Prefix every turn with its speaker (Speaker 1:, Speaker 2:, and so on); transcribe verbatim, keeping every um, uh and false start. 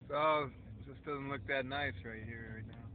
Speaker 1: Oh, just doesn't look that nice right here right now.